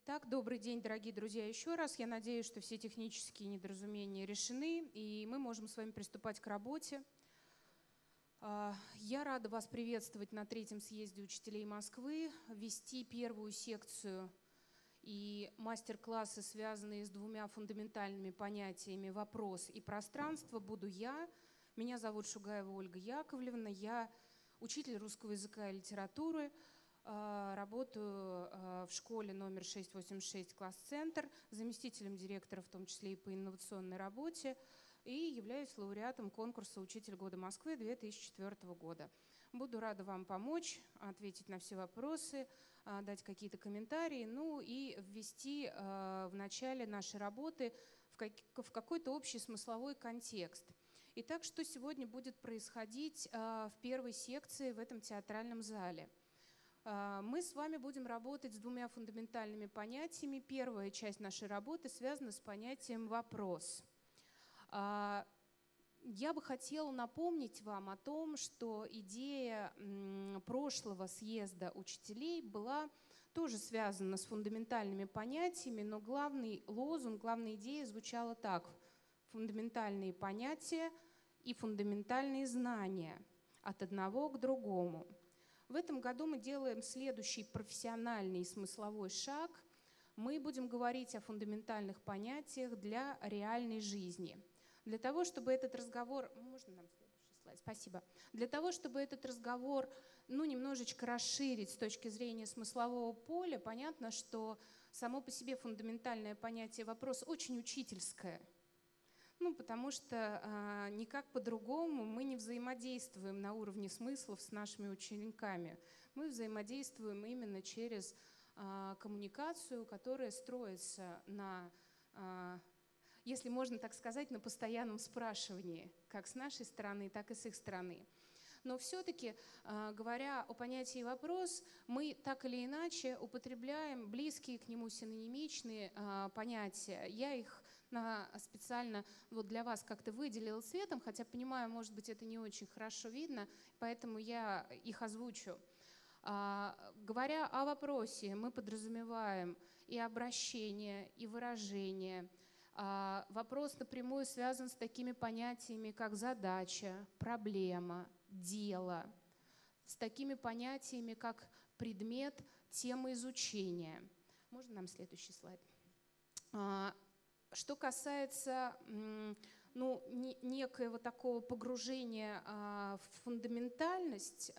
Итак, добрый день, дорогие друзья, еще раз. Я надеюсь, что все технические недоразумения решены, и мы можем с вами приступать к работе. Я рада вас приветствовать на третьем съезде учителей Москвы, вести первую секцию и мастер-классы, связанные с двумя фундаментальными понятиями «вопрос» и «пространство», буду я. Меня зовут Шугаева Ольга Яковлевна, я учитель русского языка и литературы. Работаю в школе номер 686 «Класс-центр», заместителем директора, в том числе и по инновационной работе, и являюсь лауреатом конкурса «Учитель года Москвы» 2004 года. Буду рада вам помочь, ответить на все вопросы, дать какие-то комментарии, ну и ввести в начале нашей работы в какой-то общий смысловой контекст. Итак, что сегодня будет происходить в первой секции в этом театральном зале? Мы с вами будем работать с двумя фундаментальными понятиями. Первая часть нашей работы связана с понятием «вопрос». Я бы хотела напомнить вам о том, что идея прошлого съезда учителей была тоже связана с фундаментальными понятиями, но главный лозунг, главная идея звучала так: фундаментальные понятия и фундаментальные знания от одного к другому. В этом году мы делаем следующий профессиональный и смысловой шаг. Мы будем говорить о фундаментальных понятиях для реальной жизни. Для того, чтобы этот разговор... Можно нам следующий слайд? Спасибо. Для того, чтобы этот разговор немножечко расширить с точки зрения смыслового поля, понятно, что само по себе фундаментальное понятие «вопрос» очень учительское. Потому что никак по-другому мы не взаимодействуем на уровне смыслов с нашими учениками. Мы взаимодействуем именно через коммуникацию, которая строится на, если можно так сказать, на постоянном спрашивании, как с нашей стороны, так и с их стороны. Но все-таки, говоря о понятии «вопрос», мы так или иначе употребляем близкие к нему синонимичные понятия. Я их специально для вас как-то выделила цветом, хотя понимаю, может быть, это не очень хорошо видно, поэтому я их озвучу. Говоря о вопросе, мы подразумеваем и обращение, и выражение. Вопрос напрямую связан с такими понятиями, как задача, проблема, дело, с такими понятиями, как предмет, тема изучения. Можно нам следующий слайд? Что касается некоего такого погружения в фундаментальность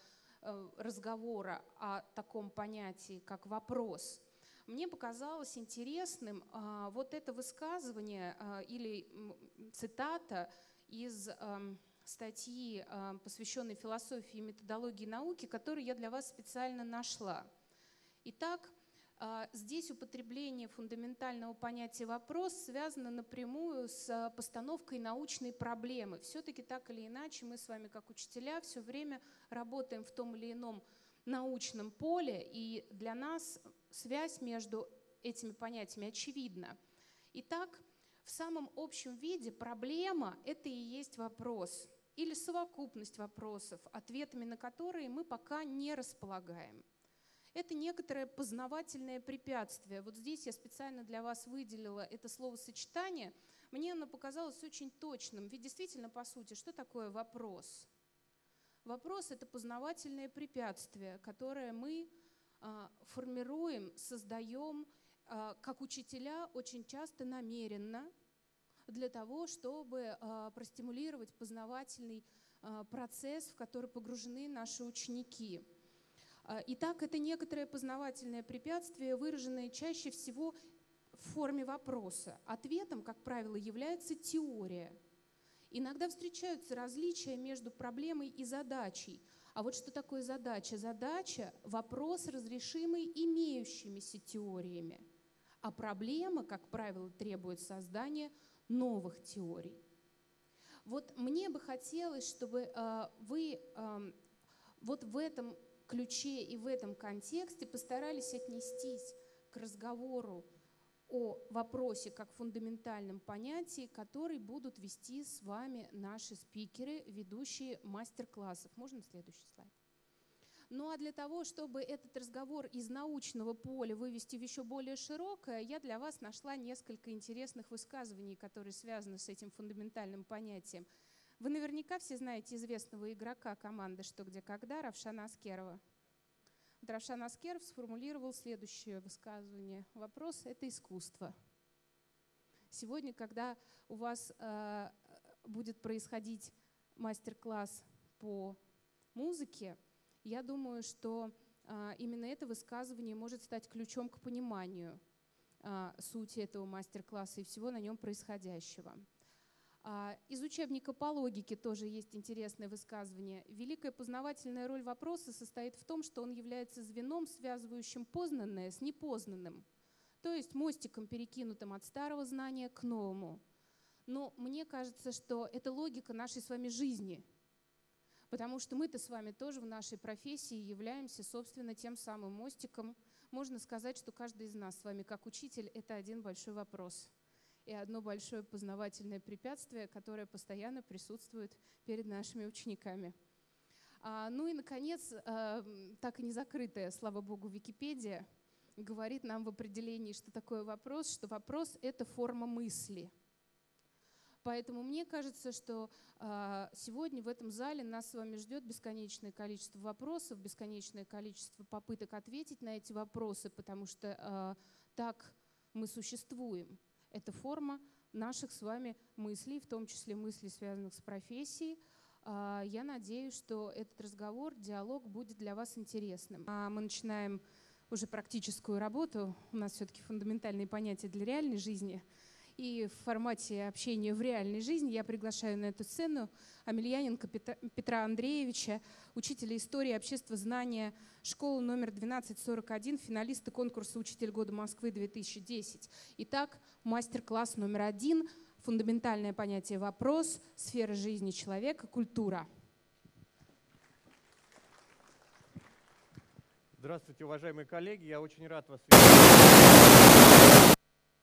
разговора о таком понятии, как вопрос, мне показалось интересным вот это высказывание или цитата из статьи, посвященной философии и методологии науки, которую я для вас специально нашла. Итак, здесь употребление фундаментального понятия «вопрос» связано напрямую с постановкой научной проблемы. Все-таки так или иначе мы с вами, как учителя, все время работаем в том или ином научном поле, и для нас связь между этими понятиями очевидна. Итак, в самом общем виде проблема – это и есть вопрос или совокупность вопросов, ответами на которые мы пока не располагаем. Это некоторое познавательное препятствие. Вот здесь я специально для вас выделила это словосочетание. Мне оно показалось очень точным. Ведь действительно, по сути, что такое вопрос? Вопрос – это познавательное препятствие, которое мы формируем, создаем как учителя очень часто намеренно для того, чтобы простимулировать познавательный процесс, в который погружены наши ученики. Итак, это некоторое познавательное препятствие, выраженное чаще всего в форме вопроса. Ответом, как правило, является теория. Иногда встречаются различия между проблемой и задачей. А вот что такое задача? Задача – вопрос, разрешимый имеющимися теориями. А проблема, как правило, требует создания новых теорий. Вот мне бы хотелось, чтобы вы вот в этом ключе и в этом контексте постарались отнестись к разговору о вопросе как фундаментальном понятии, который будут вести с вами наши спикеры, ведущие мастер-классов. Можно следующий слайд? Ну а для того, чтобы этот разговор из научного поля вывести в еще более широкое, я для вас нашла несколько интересных высказываний, которые связаны с этим фундаментальным понятием. Вы наверняка все знаете известного игрока команды «Что, где, когда» Равшана Аскерова. Вот Равшан Аскеров сформулировал следующее высказывание. Вопрос — это искусство. Сегодня, когда у вас будет происходить мастер-класс по музыке, я думаю, что именно это высказывание может стать ключом к пониманию сути этого мастер-класса и всего на нем происходящего. Из учебника по логике тоже есть интересное высказывание. Великая познавательная роль вопроса состоит в том, что он является звеном, связывающим познанное с непознанным, то есть мостиком, перекинутым от старого знания к новому. Но мне кажется, что это логика нашей с вами жизни. Потому что мы-то с вами тоже в нашей профессии являемся, собственно, тем самым мостиком. Можно сказать, что каждый из нас с вами, как учитель, это один большой вопрос и одно большое познавательное препятствие, которое постоянно присутствует перед нашими учениками. Ну и, наконец, так и не закрытая, слава богу, Википедия говорит нам в определении, что такое вопрос, что вопрос — это форма мысли. Поэтому мне кажется, что сегодня в этом зале нас с вами ждет бесконечное количество вопросов, бесконечное количество попыток ответить на эти вопросы, потому что так мы существуем. Это форма наших с вами мыслей, в том числе мыслей, связанных с профессией. Я надеюсь, что этот разговор, диалог будет для вас интересным. Мы начинаем уже практическую работу. У нас все-таки фундаментальные понятия для реальной жизни. И в формате общения в реальной жизни я приглашаю на эту сцену Амельяненко Петра Андреевича, учителя истории обществознания, школы номер 1241, финалиста конкурса «Учитель года Москвы-2010». Итак, мастер-класс номер 1. Фундаментальное понятие «Вопрос», сфера жизни человека, культура. Здравствуйте, уважаемые коллеги. Я очень рад вас видеть.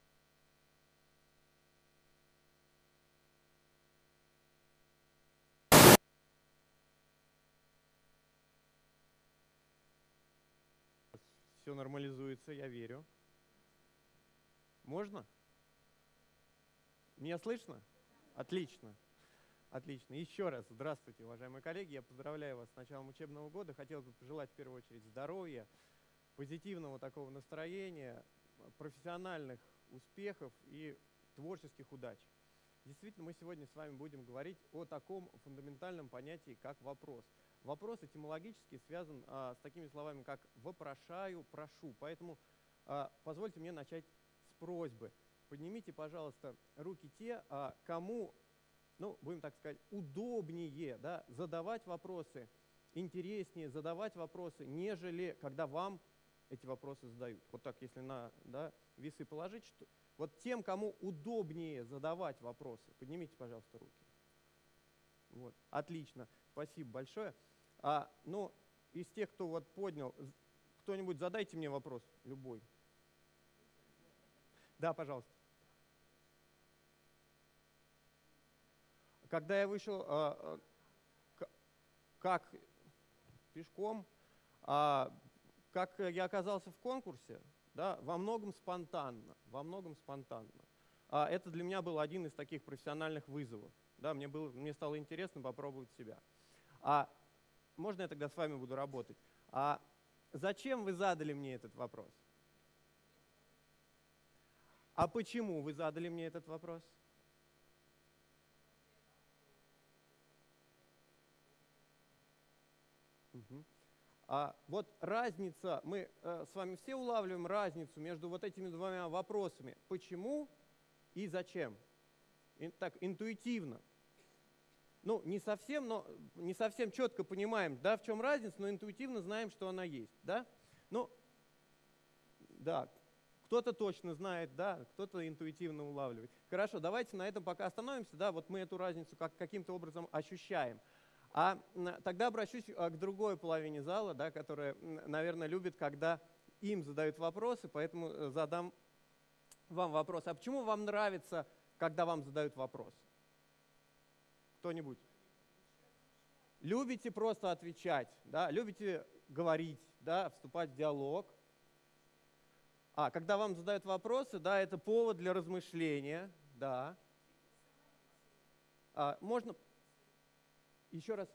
Все нормализуется, я верю. Можно? Меня слышно? Отлично. Отлично. Еще раз здравствуйте, уважаемые коллеги. Я поздравляю вас с началом учебного года. Хотел бы пожелать в первую очередь здоровья, позитивного такого настроения, профессиональных успехов и творческих удач. Действительно, мы сегодня с вами будем говорить о таком фундаментальном понятии, как вопрос. Вопрос этимологически связан с такими словами, как «вопрошаю», «прошу». Поэтому позвольте мне начать с просьбы. Поднимите, пожалуйста, руки те, кому, ну, будем так сказать, удобнее, да, задавать вопросы, интереснее задавать вопросы, нежели когда вам эти вопросы задают. Вот так, если на весы положить, что вот тем, кому удобнее задавать вопросы, поднимите, пожалуйста, руки. Вот. Отлично, спасибо большое. Ну, из тех, кто вот поднял, кто-нибудь задайте мне вопрос, любой. Да, пожалуйста. Когда я вышел, как пешком, как я оказался в конкурсе, да, во многом спонтанно, Это для меня был один из таких профессиональных вызовов. Да, мне стало интересно попробовать себя. Можно я тогда с вами буду работать? Зачем вы задали мне этот вопрос? А почему вы задали мне этот вопрос? Угу. Вот разница, мы с вами все улавливаем разницу между вот этими двумя вопросами. Почему и зачем? Так, интуитивно. Ну, не совсем четко понимаем, да, в чем разница, но интуитивно знаем, что она есть, да? Ну, да, кто-то точно знает, да, кто-то интуитивно улавливает. Хорошо, давайте на этом пока остановимся, да, вот мы эту разницу каким-то образом ощущаем. Тогда обращусь к другой половине зала, да, которая, наверное, любит, когда им задают вопросы, поэтому задам вам вопрос. А почему вам нравится, когда вам задают вопрос? Кто-нибудь? Любите просто отвечать, да? Любите говорить, да? Вступать в диалог. Когда вам задают вопросы, да, это повод для размышления, да. Можно еще раз.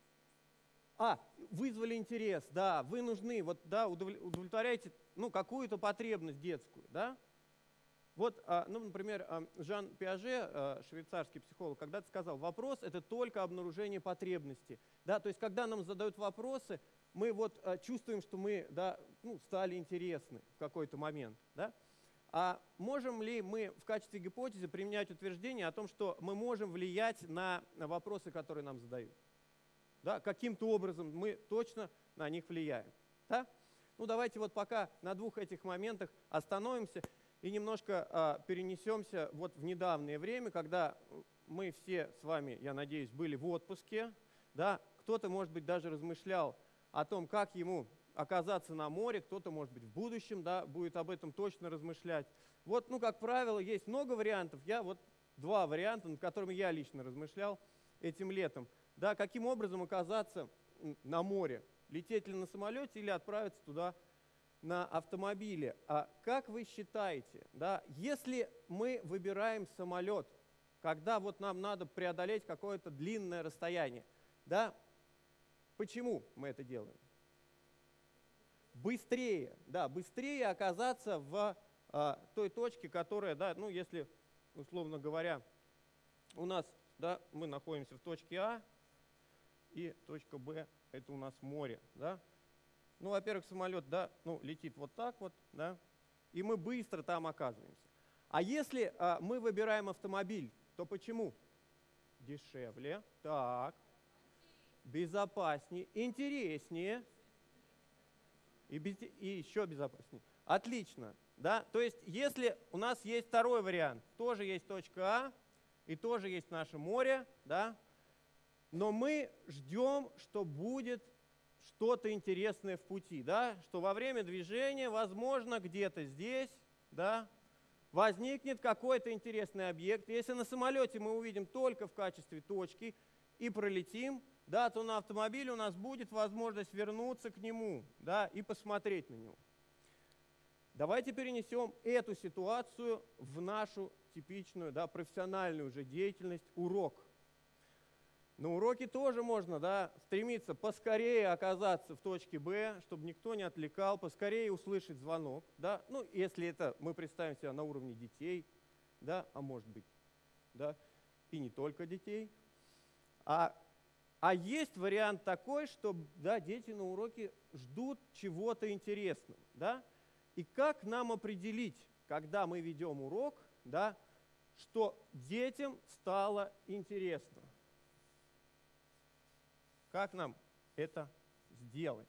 Вызвали интерес, да, вы нужны, вот, да, удовлетворяете, ну, какую-то потребность детскую, да. Вот, ну, например, Жан Пиаже, швейцарский психолог, когда-то сказал, вопрос – это только обнаружение потребности. Да? То есть, когда нам задают вопросы, мы вот чувствуем, что мы, да, ну, стали интересны в какой-то момент. Да? А можем ли мы в качестве гипотезы применять утверждение о том, что мы можем влиять на вопросы, которые нам задают? Да? Каким-то образом мы точно на них влияем. Да? Ну, давайте вот пока на двух этих моментах остановимся и немножко перенесемся вот в недавнее время, когда мы все с вами, я надеюсь, были в отпуске. Да? Кто-то, может быть, даже размышлял о том, как ему оказаться на море, кто-то, может быть, в будущем, да, будет об этом точно размышлять. Вот, ну, как правило, есть много вариантов. Я вот два варианта, над которыми я лично размышлял этим летом. Да, каким образом оказаться на море? Лететь ли на самолете или отправиться туда на автомобиле? Как вы считаете, да, если мы выбираем самолет, когда вот нам надо преодолеть какое-то длинное расстояние, да, почему мы это делаем? Быстрее, да, быстрее оказаться в той точке, которая, да, ну, если, условно говоря, у нас, да, мы находимся в точке А, и точка Б – это у нас море, да. Ну, во-первых, самолет, да, ну, летит вот так вот, да, и мы быстро там оказываемся. А если мы выбираем автомобиль, то почему? Дешевле, так, безопаснее, интереснее и еще безопаснее. Отлично, да, то есть если у нас есть второй вариант, тоже есть точка А и тоже есть наше море, да, но мы ждем, что будет что-то интересное в пути, да? Что во время движения, возможно, где-то здесь, да, возникнет какой-то интересный объект. Если на самолете мы увидим только в качестве точки и пролетим, да, то на автомобиле у нас будет возможность вернуться к нему, да, и посмотреть на него. Давайте перенесем эту ситуацию в нашу типичную, да, профессиональную уже деятельность, урок. На уроке тоже можно, да, стремиться поскорее оказаться в точке Б, чтобы никто не отвлекал, поскорее услышать звонок. Да? Ну, если это мы представим себя на уровне детей, да, а может быть, да, и не только детей. А есть вариант такой, что, да, дети на уроке ждут чего-то интересного. Да? И как нам определить, когда мы ведем урок, да, что детям стало интересно? Как нам это сделать?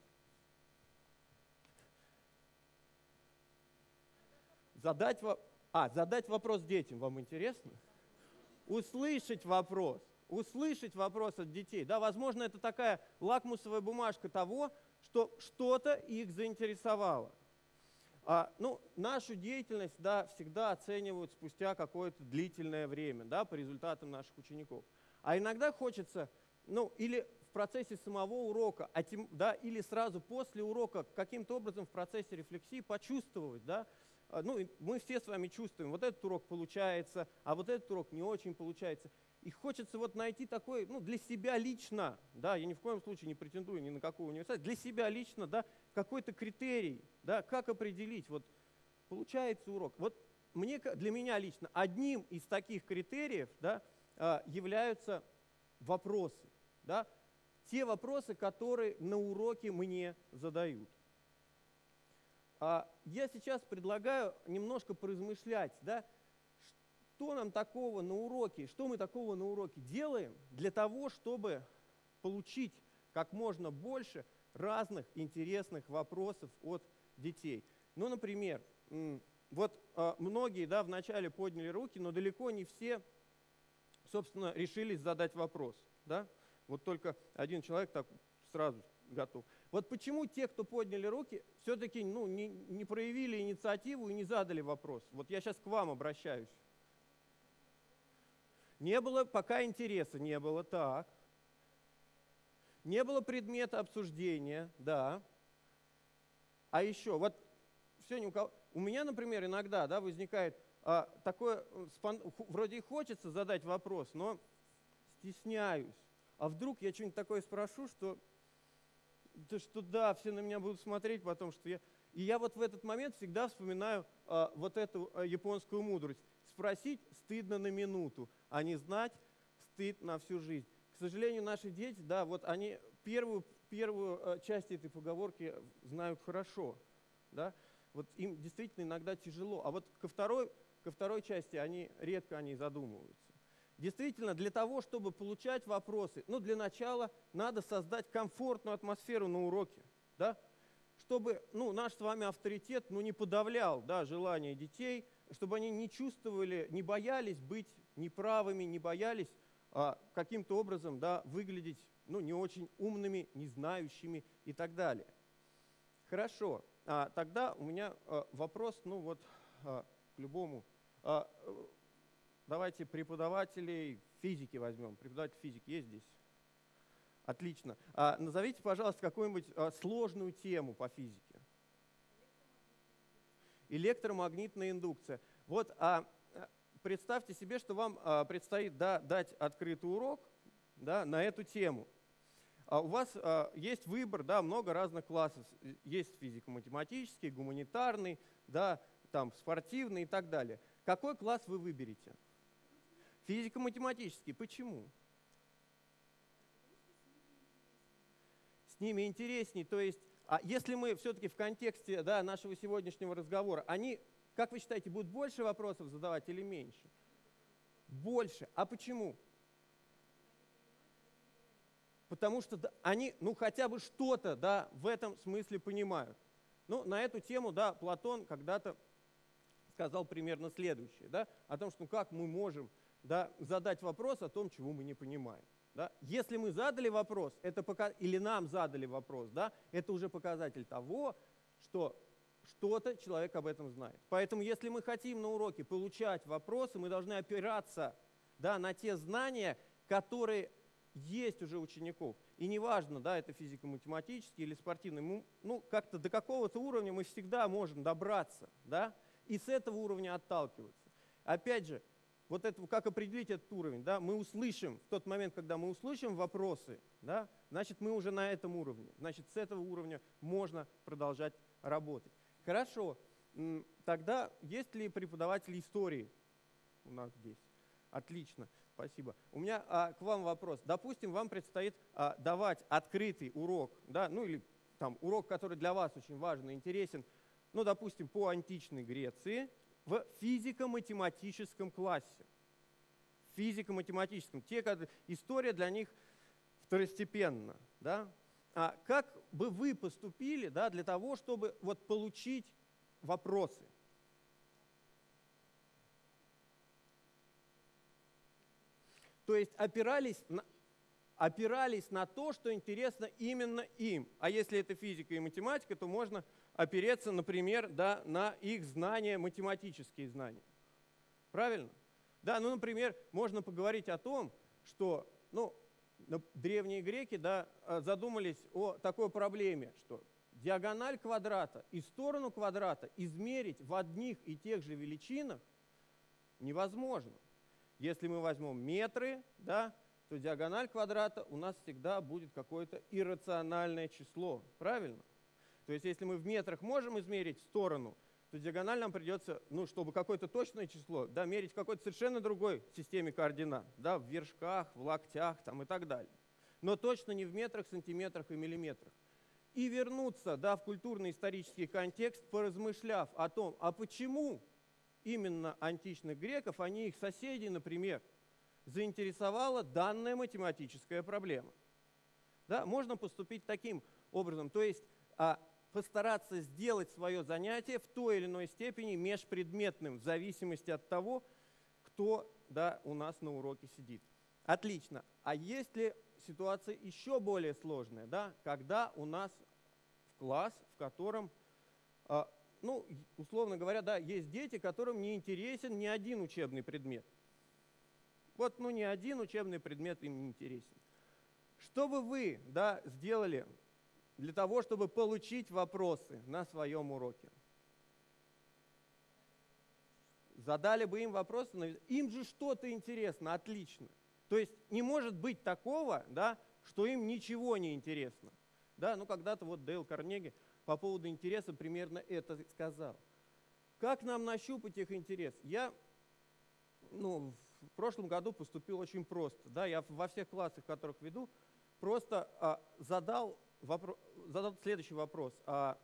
Задать вопрос детям вам интересно? Услышать вопрос от детей. Да, возможно, это такая лакмусовая бумажка того, что что-то их заинтересовало. Ну, нашу деятельность, да, всегда оценивают спустя какое-то длительное время, да, по результатам наших учеников. А иногда хочется, ну, или в процессе самого урока, да, или сразу после урока каким-то образом в процессе рефлексии почувствовать, да, ну, мы все с вами чувствуем, вот этот урок получается, а вот этот урок не очень получается. И хочется вот найти такой, ну, для себя лично, да, я ни в коем случае не претендую ни на какой университет, для себя лично, да, какой-то критерий, да, как определить, вот, получается урок. Вот для меня лично одним из таких критериев, да, являются вопросы, да, те вопросы, которые на уроке мне задают. Я сейчас предлагаю немножко поразмышлять, да, что нам такого на уроке, что мы такого на уроке делаем для того, чтобы получить как можно больше разных интересных вопросов от детей. Ну, например, вот многие, да, вначале подняли руки, но далеко не все, собственно, решились задать вопрос, да. Вот только один человек так сразу готов. Вот почему те, кто подняли руки, все-таки, ну, не проявили инициативу и не задали вопрос? Вот я сейчас к вам обращаюсь. Не было, пока интереса не было, так. Не было предмета обсуждения, да. А еще, вот все ни у кого. У меня, например, иногда, да, возникает такое, вроде и хочется задать вопрос, но стесняюсь. А вдруг я что-нибудь такое спрошу, что да, все на меня будут смотреть потом, что я... И я вот в этот момент всегда вспоминаю вот эту японскую мудрость. Спросить стыдно на минуту, а не знать стыд на всю жизнь. К сожалению, наши дети, да, вот они первую часть этой поговорки знают хорошо, да. Вот им действительно иногда тяжело. А вот ко второй части они редко задумываются. Действительно, для того, чтобы получать вопросы, ну, для начала надо создать комфортную атмосферу на уроке, да, чтобы, ну, наш с вами авторитет, ну, не подавлял, да, желания детей, чтобы они не чувствовали, не боялись быть неправыми, не боялись каким-то образом, да, выглядеть, ну, не очень умными, не знающими и так далее. Хорошо, тогда у меня вопрос, ну, вот к любому. Давайте преподавателей физики возьмем. Преподаватель физики есть здесь? Отлично. Назовите, пожалуйста, какую-нибудь сложную тему по физике. Электромагнитная индукция. Вот представьте себе, что вам предстоит, да, дать открытый урок, да, на эту тему. У вас есть выбор, да, много разных классов. Есть физико-математический, гуманитарный, да, там, спортивный и так далее. Какой класс вы выберете? Физико-математический. Почему? С ними интересней. То есть, если мы все-таки в контексте, да, нашего сегодняшнего разговора, они, как вы считаете, будут больше вопросов задавать или меньше? Больше. А почему? Потому что они, ну, хотя бы что-то, да, в этом смысле понимают. Ну, на эту тему, да, Платон когда-то сказал примерно следующее, да, о том, что, ну, как мы можем, да, задать вопрос о том, чего мы не понимаем. Да? Если мы задали вопрос, или нам задали вопрос, да, это уже показатель того, что что-то человек об этом знает. Поэтому если мы хотим на уроке получать вопросы, мы должны опираться, да, на те знания, которые есть уже у учеников. И неважно, да, это физико-математический или спортивный, ну, как-то до какого-то уровня мы всегда можем добраться, да, и с этого уровня отталкиваться. Опять же, вот это, как определить этот уровень, да, мы услышим, в тот момент, когда мы услышим вопросы, да, значит, мы уже на этом уровне, значит, с этого уровня можно продолжать работать. Хорошо, тогда есть ли преподаватели истории у нас здесь? Отлично, спасибо. У меня к вам вопрос. Допустим, вам предстоит давать открытый урок, да, ну или там урок, который для вас очень важен и интересен, ну, допустим, по античной Греции, в физико-математическом классе. Физико-математическом. История для них второстепенна. Да? Как бы вы поступили, да, для того, чтобы вот получить вопросы? То есть опирались на то, что интересно именно им. А если это физика и математика, то можно опереться, например, да, на их знания, математические знания. Правильно? Да, ну, например, можно поговорить о том, что, ну, древние греки, да, задумались о такой проблеме, что диагональ квадрата и сторону квадрата измерить в одних и тех же величинах невозможно. Если мы возьмем метры, да, то диагональ квадрата у нас всегда будет какое-то иррациональное число. Правильно? То есть если мы в метрах можем измерить сторону, то диагональ нам придется, ну, чтобы какое-то точное число, да, мерить в какой-то совершенно другой системе координат, да, в вершках, в локтях там, и так далее. Но точно не в метрах, сантиметрах и миллиметрах. И вернуться, да, в культурно-исторический контекст, поразмышляв о том, а почему именно античных греков, а не их соседей, например, заинтересовала данная математическая проблема. Да, можно поступить таким образом, то есть постараться сделать свое занятие в той или иной степени межпредметным, в зависимости от того, кто, да, у нас на уроке сидит. Отлично. А есть ли ситуация еще более сложная, да, когда у нас в класс, в котором, ну, условно говоря, да, есть дети, которым не интересен ни один учебный предмет. Вот, ну, ни один учебный предмет им не интересен. Что бы вы, да, сделали для того, чтобы получить вопросы на своем уроке? Задали бы им вопросы, им же что-то интересно, отлично. То есть не может быть такого, да, что им ничего не интересно. Да, ну когда-то вот Дейл Карнеги по поводу интереса примерно это сказал. Как нам нащупать их интерес? Я в прошлом году поступил очень просто. Да, я во всех классах, которых веду, просто задал следующий вопрос.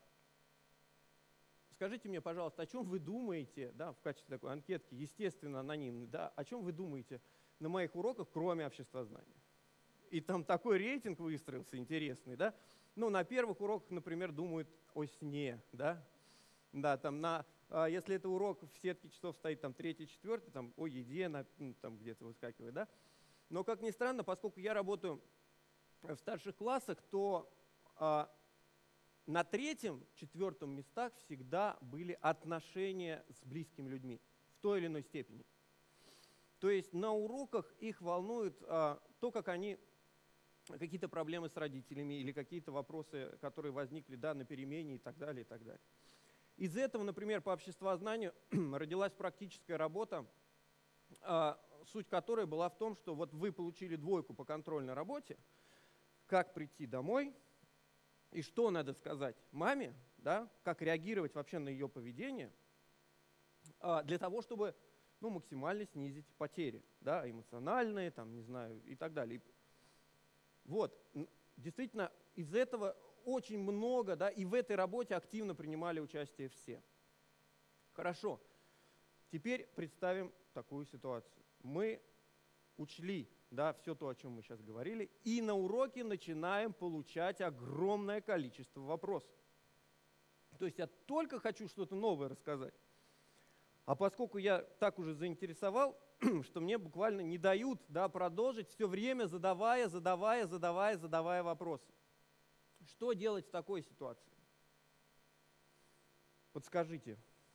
Скажите мне, пожалуйста, о чем вы думаете, да, в качестве такой анкетки, естественно, анонимной, да, о чем вы думаете на моих уроках, кроме обществознания? И там такой рейтинг выстроился интересный, да. Ну, на первых уроках, например, думают о сне, да. Да, там если это урок в сетке часов стоит там 3-й, 4-й, там о еде, там где-то выскакивает, да. Но, как ни странно, поскольку я работаю в старших классах, то на 3-м, 4-м местах всегда были отношения с близкими людьми в той или иной степени. То есть на уроках их волнует то, как они, какие-то проблемы с родителями или какие-то вопросы, которые возникли, да, на перемене и так далее, и так далее. Из этого, например, по обществознанию родилась практическая работа, суть которой была в том, что вот вы получили 2 по контрольной работе, как прийти домой и что надо сказать маме, да, как реагировать вообще на ее поведение, для того, чтобы максимально снизить потери, да, эмоциональные, там, не знаю, и так далее. Вот, действительно, из этого очень много, да, и в этой работе активно принимали участие все. Хорошо, теперь представим такую ситуацию. Мы учли, да, все то, о чем мы сейчас говорили, и на уроке начинаем получать огромное количество вопросов. То есть я только хочу что-то новое рассказать. А поскольку я так уже заинтересовал, что мне буквально не дают, да, продолжить, все время задавая вопросы. Что делать в такой ситуации? Подскажите.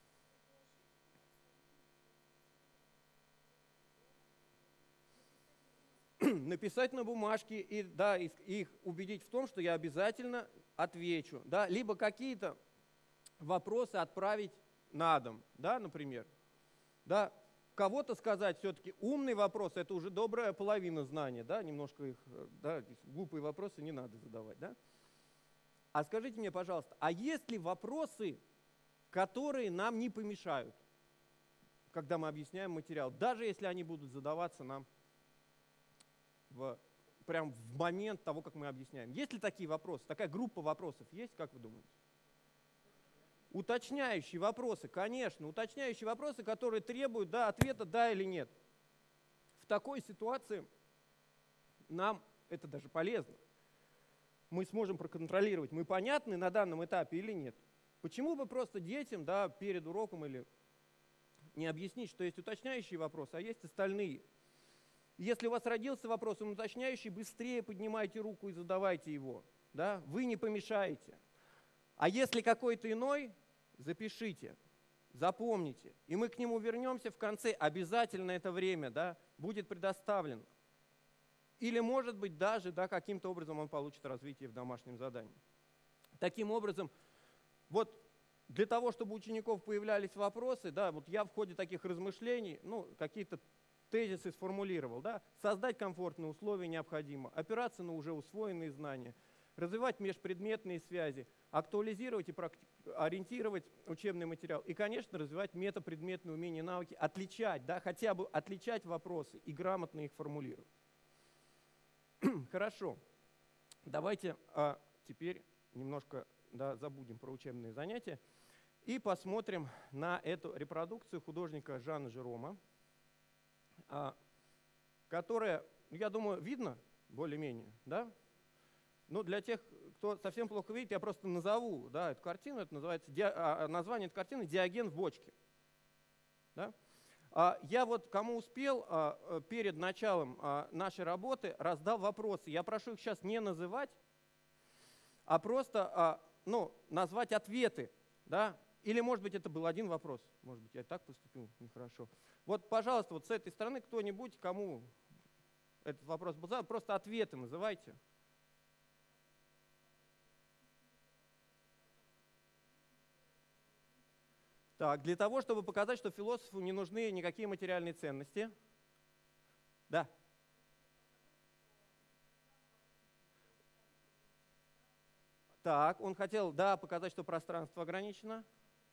Написать на бумажке и, да, их убедить в том, что я обязательно отвечу. Да, либо какие-то вопросы отправить на дом, да, например. Да, кого-то сказать все-таки умный вопрос – это уже добрая половина знания, да, немножко их, да, глупые вопросы не надо задавать, да. А скажите мне, пожалуйста, а есть ли вопросы, которые нам не помешают, когда мы объясняем материал, даже если они будут задаваться нам прям в момент того, как мы объясняем? Есть ли такие вопросы? Такая группа вопросов есть, как вы думаете? Уточняющие вопросы, конечно, уточняющие вопросы, которые требуют, да, ответа «да» или «нет». В такой ситуации нам это даже полезно. Мы сможем проконтролировать, мы понятны на данном этапе или нет. Почему бы просто детям, да, перед уроком или не объяснить, что есть уточняющие вопросы, а есть остальные? Если у вас родился вопрос, он уточняющий, быстрее поднимайте руку и задавайте его. Да? Вы не помешаете. А если какой-то иной, запишите, запомните. И мы к нему вернемся в конце. Обязательно это время, да, будет предоставлено. Или, может быть, даже, да, каким-то образом он получит развитие в домашнем задании. Таким образом, вот для того, чтобы у учеников появлялись вопросы, да, вот я в ходе таких размышлений, какие-то тезисы сформулировал, да, создать комфортные условия необходимо, опираться на уже усвоенные знания, развивать межпредметные связи, актуализировать и ориентировать учебный материал и, конечно, развивать метапредметные умения и навыки, отличать, да, хотя бы отличать вопросы и грамотно их формулировать. Хорошо, давайте теперь немножко, да, забудем про учебные занятия и посмотрим на эту репродукцию художника Жана Жерома, которая, я думаю, видно более-менее, да? Но для тех, кто совсем плохо видит, я просто назову, да, эту картину. Это называется, название этой картины «Диоген в бочке». Да? Я вот, кому успел, перед началом нашей работы раздал вопросы. Я прошу их сейчас не называть, а просто назвать ответы. Да? Или, может быть, это был один вопрос. Может быть, я и так поступил нехорошо. Вот, пожалуйста, вот с этой стороны кто-нибудь, кому этот вопрос был задан, просто ответы называйте. Так, для того, чтобы показать, что философу не нужны никакие материальные ценности. Да. Так, он хотел, да, показать, что пространство ограничено.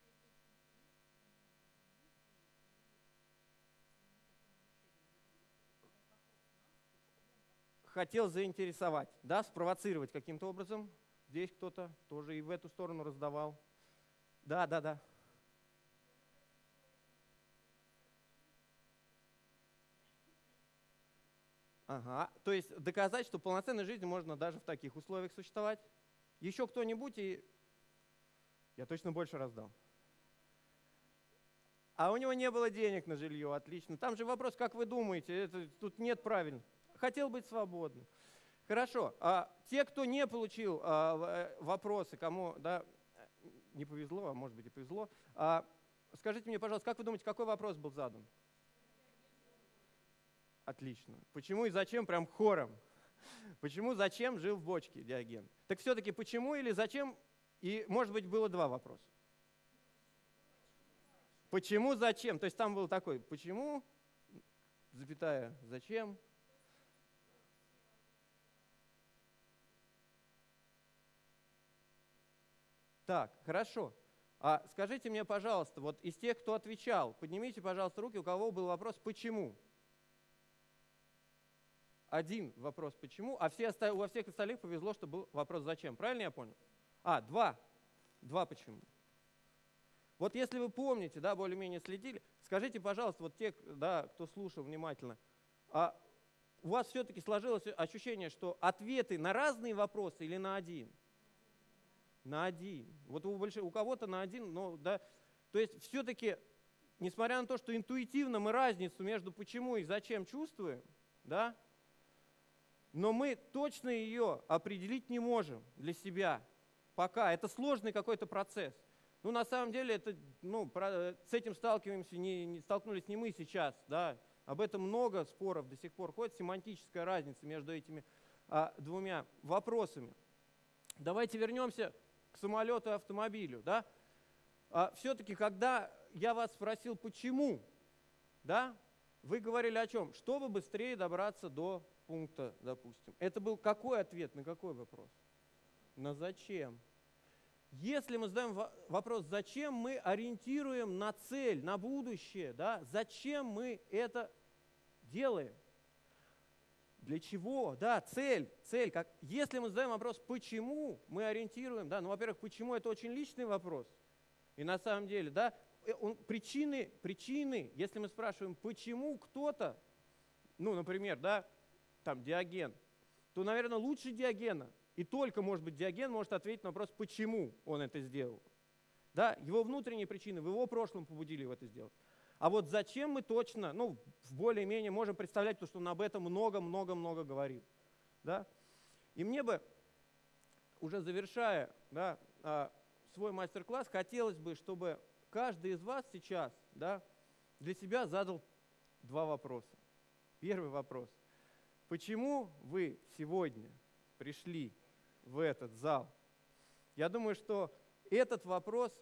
Хотел заинтересовать, да, спровоцировать каким-то образом. Здесь кто-то тоже и в эту сторону раздавал. Да, да, да. Ага, то есть доказать, что полноценной жизни можно даже в таких условиях существовать. Еще кто-нибудь, и я точно больше раздал. А у него не было денег на жилье, отлично. Там же вопрос, как вы думаете, тут нет правильно. Хотел быть свободным. Хорошо, те, кто не получил вопросы, кому да, не повезло, а может быть и повезло, скажите мне, пожалуйста, как вы думаете, какой вопрос был задан? Отлично. Почему и зачем прям хором? Почему, зачем жил в бочке Диоген? Так все-таки почему или зачем? И, может быть, было два вопроса. Почему, зачем? То есть там был такой, почему, запятая, зачем? Так, хорошо. Скажите мне, пожалуйста, вот из тех, кто отвечал, поднимите, пожалуйста, руки, у кого был вопрос «почему?». Один вопрос «почему?», а во всех остальных повезло, что был вопрос «зачем?». Правильно я понял? Два. Два «почему?». Вот если вы помните, да, более-менее следили, скажите, пожалуйста, вот те, да, кто слушал внимательно, у вас все-таки сложилось ощущение, что ответы на разные вопросы или на один? На один. Вот у кого-то на один, но да. То есть все-таки, несмотря на то, что интуитивно мы разницу между почему и зачем чувствуем, да, но мы точно ее определить не можем для себя пока. Это сложный какой-то процесс. Ну, на самом деле, с этим столкнулись не мы сейчас, да. Об этом много споров до сих пор ходит, семантическая разница между этими двумя вопросами. Давайте вернемся к самолету и автомобилю. Да? Все-таки, когда я вас спросил, почему, да, вы говорили о чем? Чтобы быстрее добраться до пункта, допустим. Это был какой ответ на какой вопрос? На зачем? Если мы задаем вопрос «зачем?», мы ориентируем на цель, на будущее. Да? Зачем мы это делаем? Для чего? Да, цель. Если мы задаем вопрос «почему?», мы ориентируем, да, во-первых, почему – это очень личный вопрос. И на самом деле, да, причины, если мы спрашиваем, почему кто-то, например, да, там Диоген, то, наверное, лучше Диогена, и только, может быть, Диоген может ответить на вопрос, почему он это сделал. Да, его внутренние причины в его прошлом побудили его это сделать. А вот зачем мы точно, более-менее можем представлять, потому что он об этом много-много-много говорил. Да? И мне бы, уже завершая, да, свой мастер-класс, хотелось бы, чтобы каждый из вас сейчас, да, для себя задал два вопроса. Первый вопрос. Почему вы сегодня пришли в этот зал? Я думаю, что этот вопрос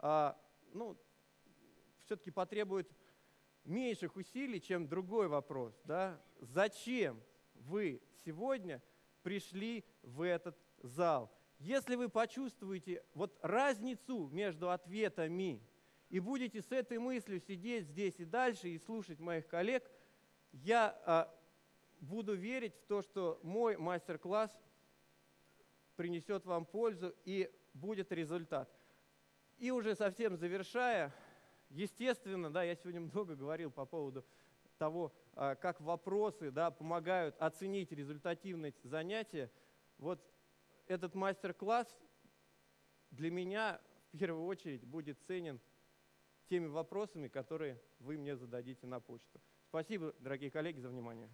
все-таки потребует меньших усилий, чем другой вопрос. Да? Зачем вы сегодня пришли в этот зал? Если вы почувствуете вот разницу между ответами и будете с этой мыслью сидеть здесь и дальше и слушать моих коллег, я буду верить в то, что мой мастер-класс принесет вам пользу и будет результат. И уже совсем завершая, естественно, да, я сегодня много говорил по поводу того, как вопросы, да, помогают оценить результативность занятия. Вот этот мастер-класс для меня в первую очередь будет ценен теми вопросами, которые вы мне зададите на почту. Спасибо, дорогие коллеги, за внимание.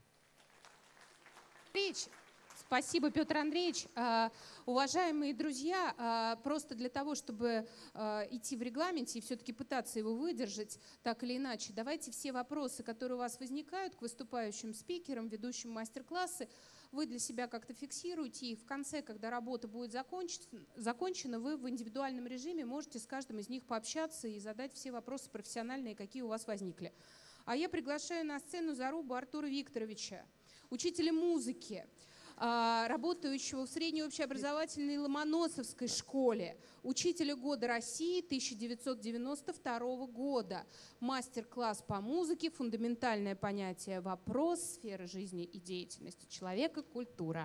Спасибо, Петр Андреевич. Уважаемые друзья, просто для того, чтобы идти в регламенте и все-таки пытаться его выдержать, так или иначе, давайте все вопросы, которые у вас возникают к выступающим спикерам, ведущим мастер-классы, вы для себя как-то фиксируете, и в конце, когда работа будет закончена, вы в индивидуальном режиме можете с каждым из них пообщаться и задать все вопросы профессиональные, какие у вас возникли. А я приглашаю на сцену Зарубу Артура Викторовича, учителя музыки, работающего в средней общеобразовательной Ломоносовской школе, учителя года России 1992 года, мастер-класс по музыке, фундаментальное понятие «Вопрос», сфера жизни и деятельности человека, культура.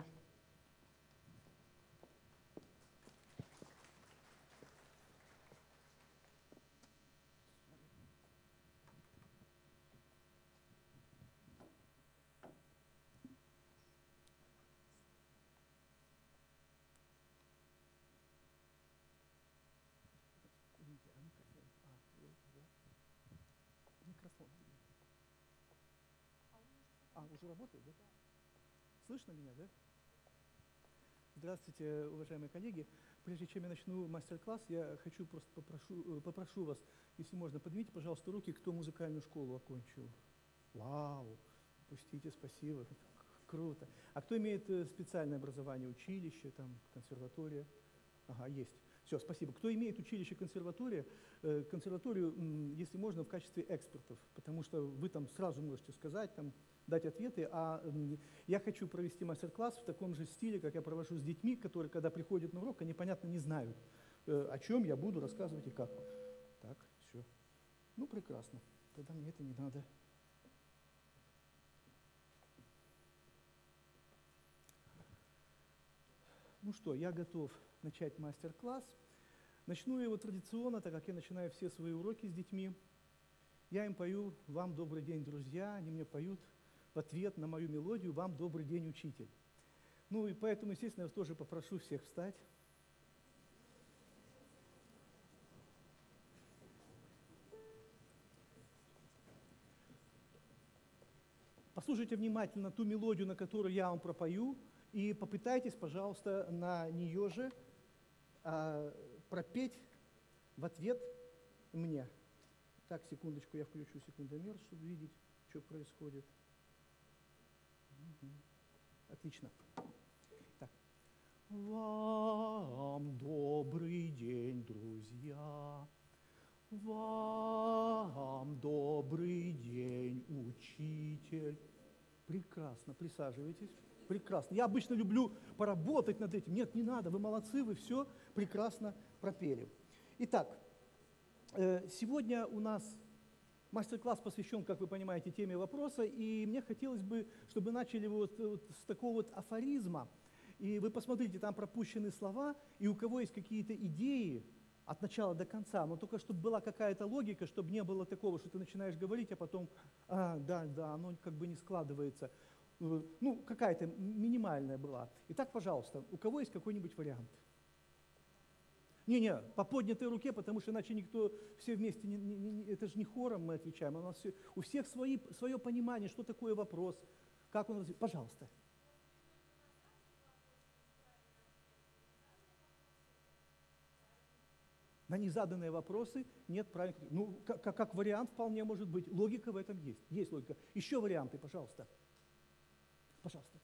Уже работает, да? Слышно меня, да? Здравствуйте, уважаемые коллеги. Прежде чем я начну мастер-класс, я хочу просто попрошу вас, если можно, поднимите, пожалуйста, руки, кто музыкальную школу окончил. Вау! Пустите, спасибо. Круто. А кто имеет специальное образование, училище, там, консерватория? Ага, есть. Все, спасибо. Кто имеет училище, консерваторию, если можно, в качестве экспертов, потому что вы там сразу можете сказать, там, дать ответы, а я хочу провести мастер-класс в таком же стиле, как я провожу с детьми, которые, когда приходят на урок, они, понятно, не знают, о чем я буду рассказывать и как. Так, все. Ну, прекрасно. Тогда мне это не надо. Ну что, я готов начать мастер-класс. Начну его традиционно, так как я начинаю все свои уроки с детьми. Я им пою «Вам добрый день, друзья», они мне поют в ответ на мою мелодию «Вам добрый день, учитель». Ну и поэтому, естественно, я тоже попрошу всех встать. Послушайте внимательно ту мелодию, на которую я вам пропою, и попытайтесь, пожалуйста, на нее же пропеть в ответ мне. Так, секундочку, я включу секундомер, чтобы видеть, что происходит. Отлично. Так. Вам добрый день, друзья. Вам добрый день, учитель. Прекрасно, присаживайтесь. Прекрасно. Я обычно люблю поработать над этим. Нет, не надо, вы молодцы, вы все прекрасно пропели. Итак, сегодня у нас мастер-класс посвящен, как вы понимаете, теме вопроса, и мне хотелось бы, чтобы начали вот с такого вот афоризма. И вы посмотрите, там пропущены слова, и у кого есть какие-то идеи от начала до конца, но только чтобы была какая-то логика, чтобы не было такого, что ты начинаешь говорить, а потом, да, оно как бы не складывается. Ну, какая-то минимальная была. Итак, пожалуйста, у кого есть какой-нибудь вариант? Не, по поднятой руке, потому что иначе никто, все вместе, это же не хором мы отвечаем, у всех свое понимание, что такое вопрос, как он развивается. Пожалуйста. На незаданные вопросы нет правильных. Ну, как вариант вполне может быть. Логика в этом есть. Есть логика. Еще варианты, пожалуйста. Пожалуйста.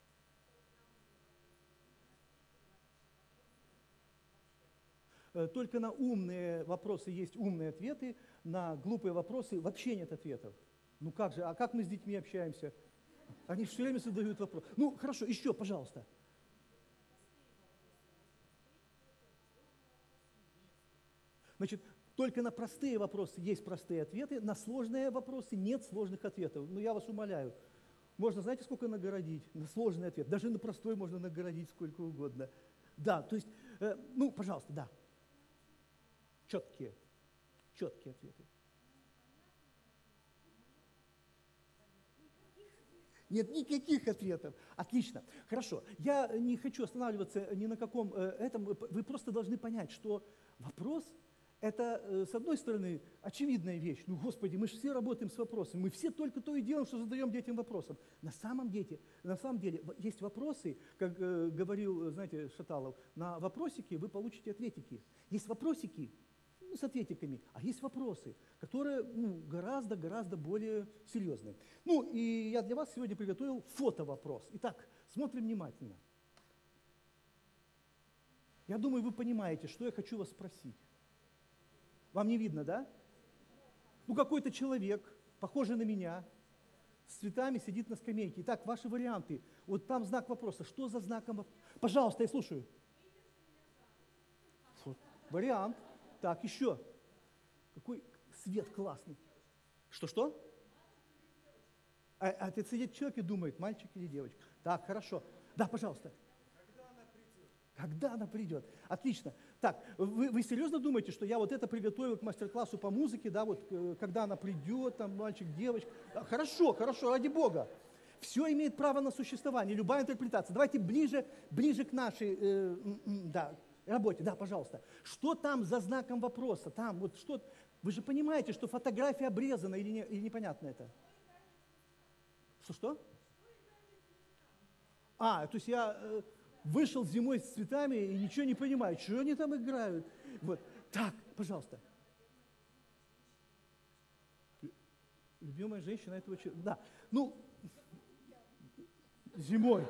Только на умные вопросы есть умные ответы, на глупые вопросы вообще нет ответов. Ну как же, а как мы с детьми общаемся? Они все время задают вопрос. Ну, хорошо, еще, пожалуйста. Значит, только на простые вопросы есть простые ответы, на сложные вопросы нет сложных ответов. Ну, я вас умоляю. Можно, знаете, сколько нагородить? На сложный ответ. Даже на простой можно нагородить сколько угодно. Да, то есть, ну, пожалуйста, да. Четкие ответы. Нет никаких ответов. Отлично. Хорошо. Я не хочу останавливаться ни на каком этом. Вы просто должны понять, что вопрос – это, с одной стороны, очевидная вещь. Ну, Господи, мы же все работаем с вопросами. Мы все только то и делаем, что задаем детям вопросом. На самом деле есть вопросы, как говорил, знаете, Шаталов, на вопросики вы получите ответики. Есть вопросики, с ответиками, а есть вопросы, которые гораздо более серьезные. Ну, и я для вас сегодня приготовил фотовопрос. Итак, Смотрим внимательно. Я думаю, вы понимаете, что я хочу вас спросить. Вам не видно, да? Ну, какой-то человек, похожий на меня, с цветами сидит на скамейке. Итак, ваши варианты. Вот там знак вопроса. Что за знаком вопроса? Пожалуйста, я слушаю. Вот. Вариант. Так, еще. Какой свет классный. Что-что? А это сидит человек и думает, мальчик или девочка. Так, хорошо. Да, пожалуйста. Когда она придет? Отлично. Так, вы серьезно думаете, что я вот это приготовил к мастер-классу по музыке, да, вот когда она придет, там, мальчик, девочка? Да, хорошо, ради Бога. Все имеет право на существование, любая интерпретация. Давайте ближе к нашей работе. Да, пожалуйста. Что там за знаком вопроса? Там, вот что... Вы же понимаете, что фотография обрезана или непонятно это? Что? То есть я вышел зимой с цветами и ничего не понимаю, что они там играют. Вот. Так, пожалуйста. Любимая женщина этого человека. Да. Ну, зимой.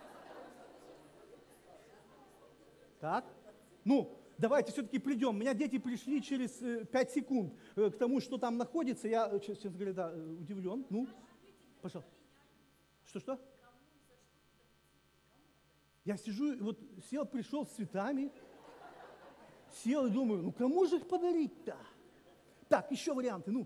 Так. Ну, давайте все-таки придем. У меня дети пришли через 5 секунд к тому, что там находится. Я, честно говоря, да, удивлен. Ну, пожалуйста. Что? Я сижу, вот сел, пришел с цветами, сел и думаю, ну кому же их подарить-то? Так, еще варианты, ну.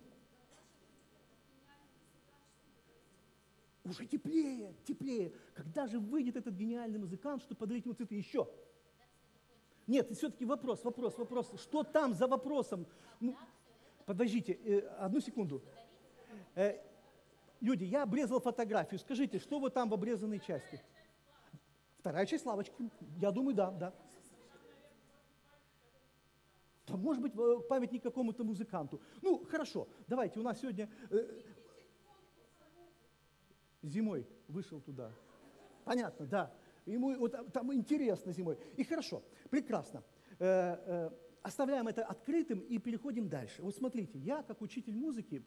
Уже теплее. Когда же выйдет этот гениальный музыкант, чтобы подарить ему цветы? Еще. Нет, все-таки вопрос. Что там за вопросом? Ну, подождите, одну секунду. Люди, я обрезал фотографию. Скажите, что вот там в обрезанной части? Вторая часть лавочки. Я думаю, да. Да, может быть, памятник какому-то музыканту. Ну, хорошо, давайте, у нас сегодня... Зимой вышел туда. Понятно, да. Ему вот, там интересно зимой. И хорошо, прекрасно. Оставляем это открытым и переходим дальше. Вот смотрите, я, как учитель музыки,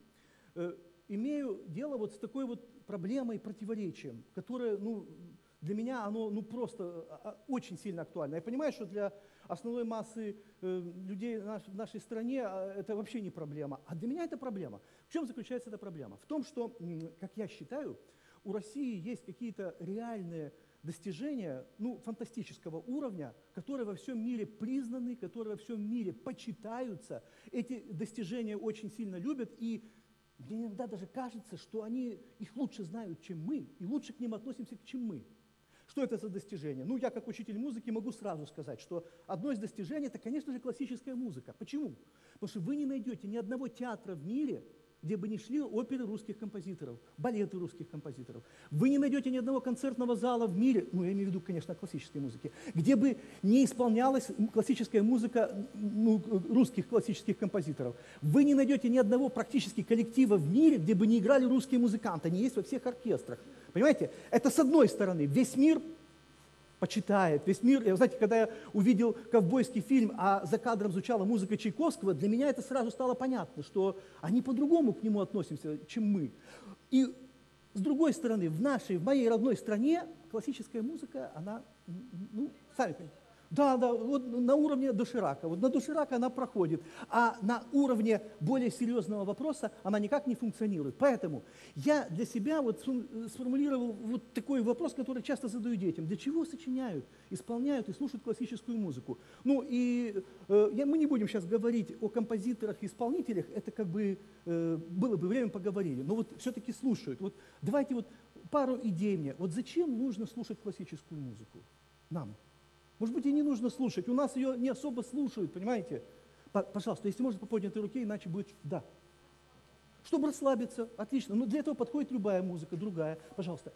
имею дело вот с такой вот проблемой, противоречием, которое, ну, для меня оно, ну, просто очень сильно актуально. Я понимаю, что для основной массы людей в нашей стране это вообще не проблема. А для меня это проблема. В чем заключается эта проблема? В том, что, как я считаю, у России есть какие-то реальные достижения, ну, фантастического уровня, которые во всем мире признаны, которые во всем мире почитаются. Эти достижения очень сильно любят, и мне иногда даже кажется, что они их лучше знают, чем мы, и лучше к ним относимся, чем мы. Что это за достижение? Ну, я как учитель музыки могу сразу сказать, что одно из достижений – это, конечно же, классическая музыка. Почему? Потому что вы не найдете ни одного театра в мире, где бы не шли оперы русских композиторов, балеты русских композиторов. Вы не найдете ни одного концертного зала в мире, ну, я имею в виду, конечно, классической музыки, где бы не исполнялась классическая музыка, ну, русских классических композиторов. Вы не найдете ни одного практически коллектива в мире, где бы не играли русские музыканты. Они есть во всех оркестрах. Понимаете? Это с одной стороны. Весь мир почитает, весь мир. Знаете, когда я увидел ковбойский фильм, а за кадром звучала музыка Чайковского, для меня это сразу стало понятно, что они по-другому к нему относимся, чем мы. И с другой стороны, в моей родной стране классическая музыка, она, ну, сами понимаете. Да, вот на уровне доширака. Вот на доширака она проходит, а на уровне более серьезного вопроса она никак не функционирует. Поэтому я для себя вот сформулировал вот такой вопрос, который часто задаю детям. Для чего сочиняют, исполняют и слушают классическую музыку? Ну и мы не будем сейчас говорить о композиторах и исполнителях, это как бы было бы время поговорили, но вот все-таки слушают. Вот давайте вот пару идей мне. Вот зачем нужно слушать классическую музыку нам? Может быть, и не нужно слушать. У нас ее не особо слушают, понимаете? Пожалуйста, если можно, по поднятой руке, иначе будет... Да. Чтобы расслабиться, отлично. Но для этого подходит любая музыка, другая. Пожалуйста.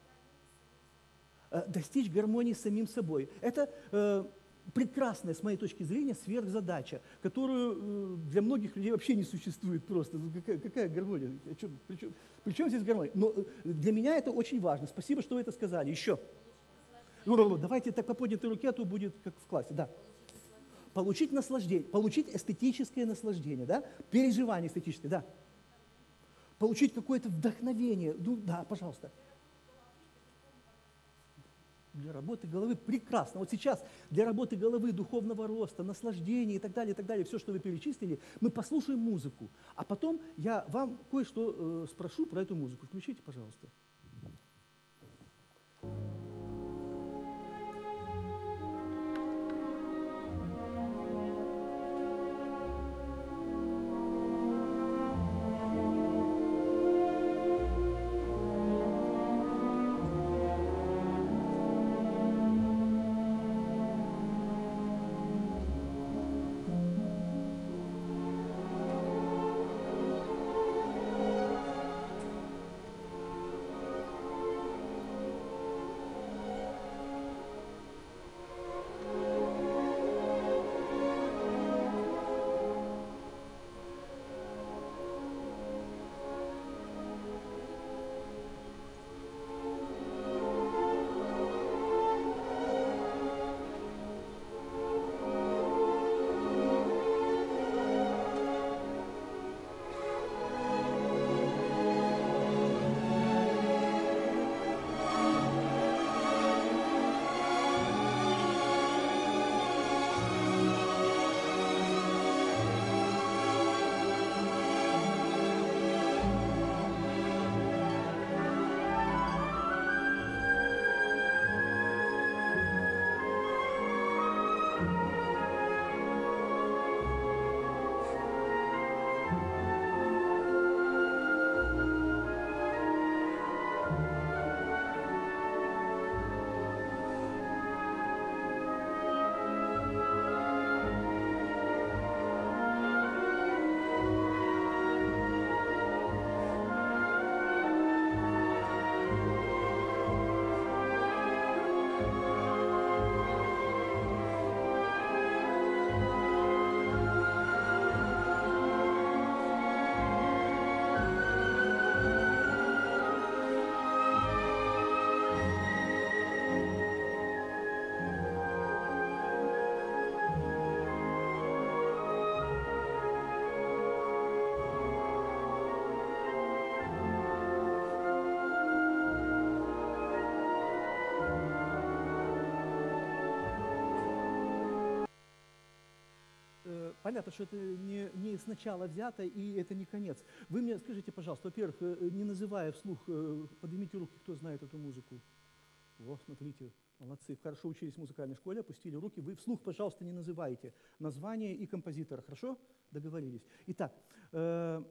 Достичь гармонии с самим собой. Это прекрасная, с моей точки зрения, сверхзадача, которую для многих людей вообще не существует просто. Какая гармония? При чем здесь гармония? Но для меня это очень важно. Спасибо, что вы это сказали. Еще. Давайте так по поднятой руке, а то будет как в классе. Да. Получить наслаждение, получить эстетическое наслаждение, да? Переживание эстетическое, да. Получить какое-то вдохновение. Ну, да, пожалуйста. Для работы головы прекрасно. Вот сейчас для работы головы, духовного роста, наслаждения и так далее, все, что вы перечислили, мы послушаем музыку. А потом я вам кое-что спрошу про эту музыку. Включите, пожалуйста. Понятно, что это не сначала взято, и это не конец. Вы мне скажите, пожалуйста, во-первых, не называя вслух, поднимите руки, кто знает эту музыку. Вот, смотрите, молодцы, хорошо учились в музыкальной школе, опустили руки. Вы вслух, пожалуйста, не называйте название и композитора, хорошо? Договорились. Итак, я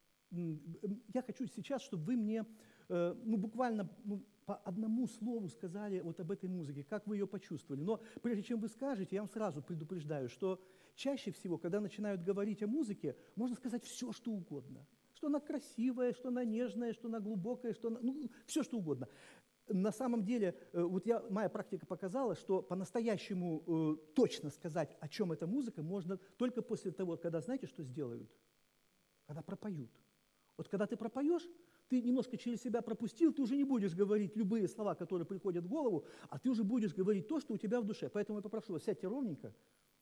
хочу сейчас, чтобы вы мне буквально по одному слову сказали вот об этой музыке, как вы ее почувствовали. Но прежде чем вы скажете, я вам сразу предупреждаю, что чаще всего, когда начинают говорить о музыке, можно сказать все, что угодно. Что она красивая, что она нежная, что она глубокая, что она, все, что угодно. На самом деле, вот моя практика показала, что по-настоящему точно сказать, о чем эта музыка, можно только после того, когда, знаете, что сделают? Когда пропоют. Вот когда ты пропоешь, ты немножко через себя пропустил, ты уже не будешь говорить любые слова, которые приходят в голову, а ты уже будешь говорить то, что у тебя в душе. Поэтому я попрошу вас, сядьте ровненько.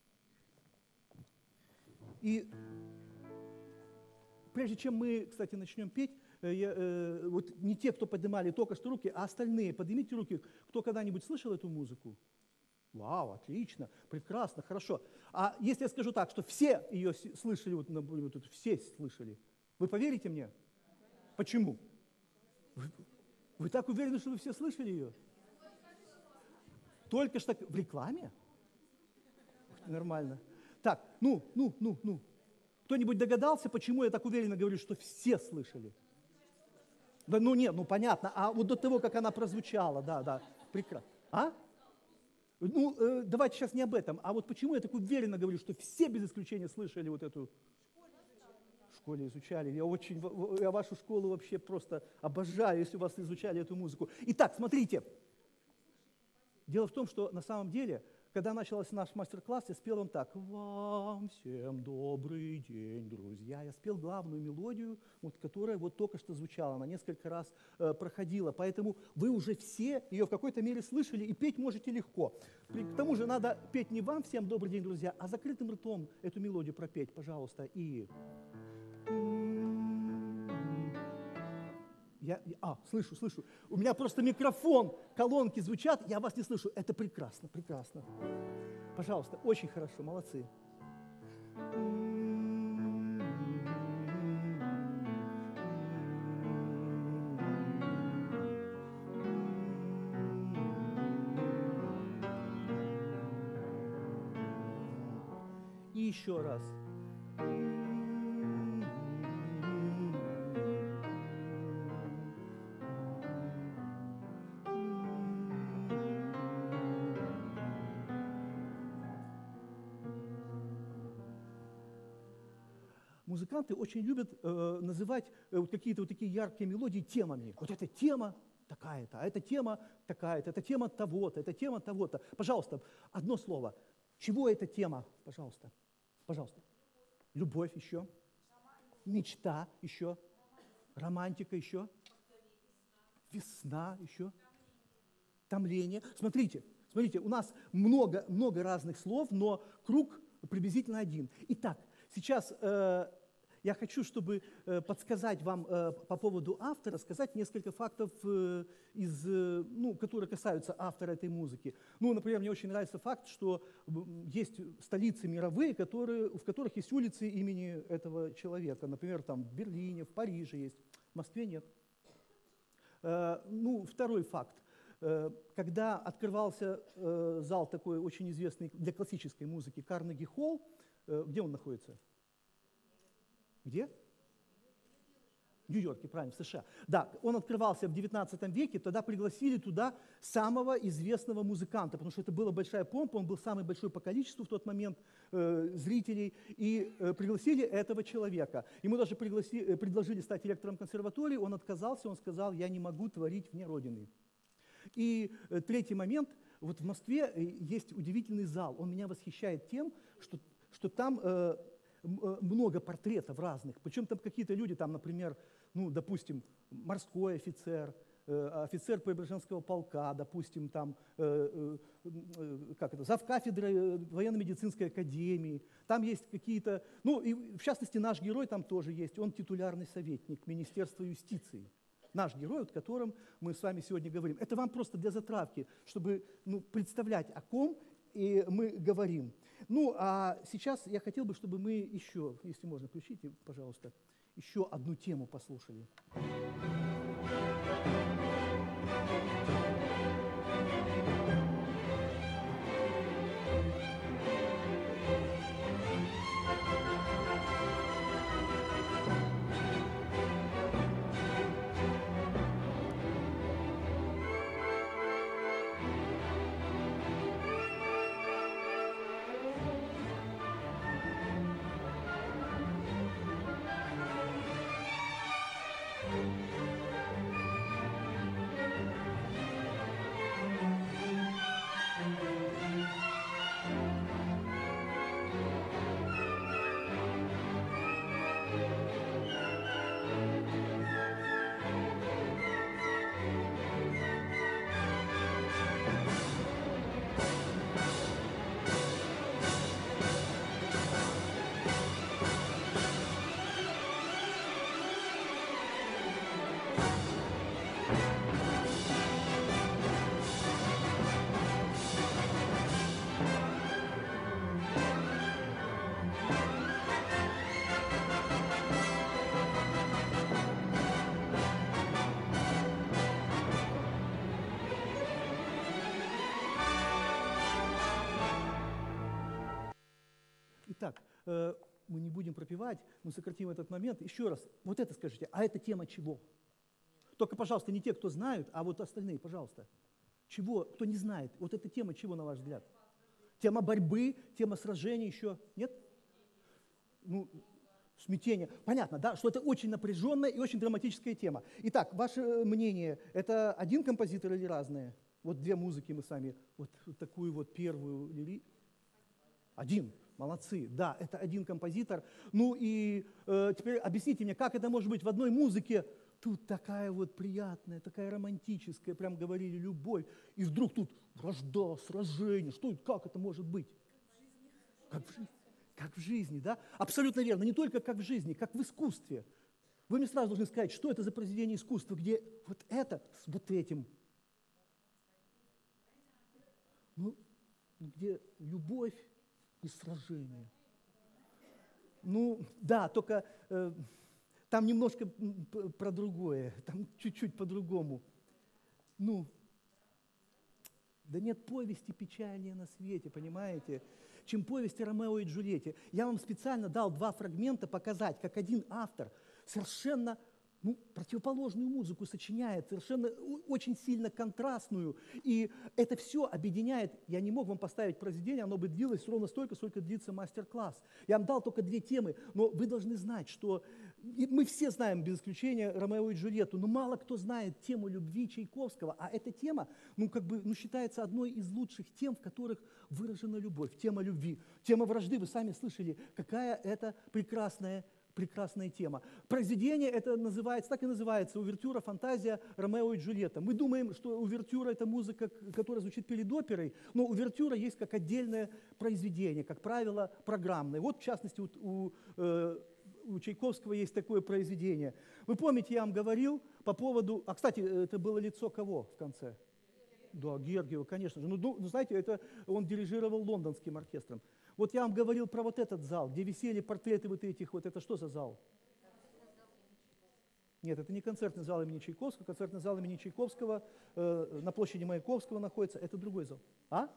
И прежде чем мы, кстати, начнем петь, вот не те, кто поднимали только что руки, а остальные, поднимите руки, кто когда-нибудь слышал эту музыку? Вау, отлично, прекрасно, хорошо. А если я скажу так, что все ее слышали, вот все слышали, вы поверите мне? Почему? Вы так уверены, что вы все слышали ее? Только что в рекламе? Нормально. Так, кто-нибудь догадался, почему я так уверенно говорю, что все слышали? Да, понятно. А вот до того, как она прозвучала, да, прекрасно. А? Давайте сейчас не об этом. А вот почему я так уверенно говорю, что все без исключения слышали вот эту... В школе изучали. Я вашу школу вообще просто обожаю, если у вас изучали эту музыку. Итак, смотрите. Дело в том, что на самом деле, когда начался наш мастер-класс, я спел он так. Вам всем добрый день, друзья. Я спел главную мелодию, которая только что звучала. Она несколько раз проходила. Поэтому вы уже все ее в какой-то мере слышали и петь можете легко. К тому же надо петь не вам всем добрый день, друзья, а закрытым ртом эту мелодию пропеть, пожалуйста. И Слышу. У меня просто микрофон, колонки звучат, я вас не слышу. Это прекрасно, прекрасно. Пожалуйста, очень хорошо, молодцы. И еще раз. Музыканты очень любят называть вот какие-то вот такие яркие мелодии темами. Вот эта тема такая-то, а эта тема такая-то, эта тема того-то, эта тема того-то. Пожалуйста, одно слово. Чего эта тема? Пожалуйста. Пожалуйста. Любовь еще. Мечта еще. Романтика еще. Весна еще. Томление. Смотрите, у нас много разных слов, но круг приблизительно один. Итак, сейчас я хочу, чтобы подсказать вам по поводу автора, сказать несколько фактов, которые касаются автора этой музыки. Ну, например, мне очень нравится факт, что есть столицы мировые, в которых есть улицы имени этого человека. Например, там в Берлине, в Париже есть, в Москве нет. Второй факт. Когда открывался зал такой очень известный для классической музыки Карнеги-холл, где он находится? Где? В Нью-Йорке, правильно, в США. Да, он открывался в XIX веке, тогда пригласили туда самого известного музыканта, потому что это была большая помпа, он был самый большой по количеству в тот момент зрителей, и пригласили этого человека. Ему даже предложили стать директором консерватории, он отказался, он сказал: я не могу творить вне Родины. И третий момент, вот в Москве есть удивительный зал, он меня восхищает тем, что там много портретов разных, причем там какие-то люди, там, например, допустим, морской офицер, офицер Преображенского полка, допустим, там, завкафедрой военно-медицинской академии, там есть какие-то, и в частности наш герой там тоже есть, он титулярный советник Министерства юстиции. Наш герой, о котором мы с вами сегодня говорим. Это вам просто для затравки, чтобы представлять, о ком и мы говорим. А сейчас я хотел бы, чтобы мы еще, если можно, включите, пожалуйста, еще одну тему послушали. Итак, мы не будем пропевать, мы сократим этот момент. Еще раз, вот это скажите, а это тема чего? Только, пожалуйста, не те, кто знают, а вот остальные, пожалуйста. Чего, кто не знает? Вот эта тема чего, на ваш взгляд? Тема борьбы, тема сражений еще? Нет? Смятение. Понятно, да, что это очень напряженная и очень драматическая тема. Итак, ваше мнение, это один композитор или разные? Вот две музыки мы с вами, вот такую вот первую. Один. Молодцы. Да, это один композитор. Теперь объясните мне, как это может быть в одной музыке? Тут такая вот приятная, такая романтическая, прям говорили, любовь. И вдруг тут вражда, сражение. Как это может быть? Как в жизни, да? Абсолютно верно. Не только как в жизни, как в искусстве. Вы мне сразу должны сказать, что это за произведение искусства, где вот это с вот этим. Ну, где любовь и сражение. Ну, да, только там немножко про другое, там чуть-чуть по-другому. Ну, да нет повести печальнее на свете, понимаете, чем повесть о Ромео и Джульетте. Я вам специально дал 2 фрагмента показать, как один автор совершенно противоположную музыку сочиняет, совершенно очень сильно контрастную. И это все объединяет. Я не мог вам поставить произведение, оно бы длилось ровно столько, сколько длится мастер-класс. Я вам дал только 2 темы, но вы должны знать, что мы все знаем, без исключения, Ромео и Джульетту, но мало кто знает тему любви Чайковского, а эта тема, считается одной из лучших тем, в которых выражена любовь, тема любви, тема вражды. Вы сами слышали, какая это прекрасная тема. Произведение это называется, так и называется, увертюра, фантазия Ромео и Джульетта. Мы думаем, что увертюра – это музыка, которая звучит перед оперой, но увертюра есть как отдельное произведение, как правило, программное. Вот, в частности, у Чайковского есть такое произведение. Вы помните, я вам говорил по поводу… А, кстати, это было лицо кого в конце? Да, Гергиева, конечно же. Знаете, это он дирижировал лондонским оркестром. Вот я вам говорил про вот этот зал, где висели портреты вот этих, вот это что за зал? Нет, это не концертный зал имени Чайковского. Концертный зал имени Чайковского на площади Маяковского находится. Это другой зал. А?